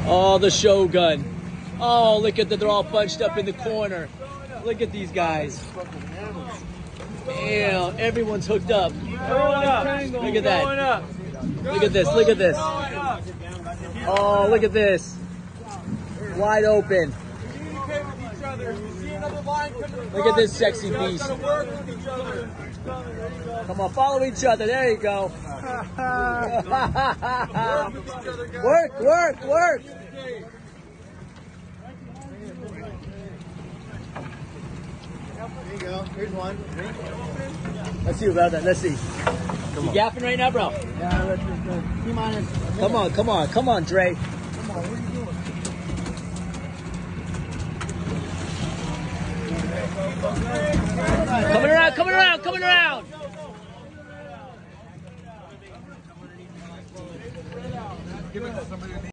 Oh, the Shogun. Oh, look at that. They're all bunched up in the corner. Look at these guys. Damn, everyone's hooked up. Look at that. Look at this. Look at this. Oh, look at this. Wide open. Look at this sexy beast. Come on, follow each other. There you go. Work, work, work. There you go. Here's one. Let's see about that. Let's see. You gapping right now, bro? Yeah, that's good. T-minus. Come on, come on, come on, Dre. Come on, what are you doing? Coming around, coming around, coming around. Give it to somebody.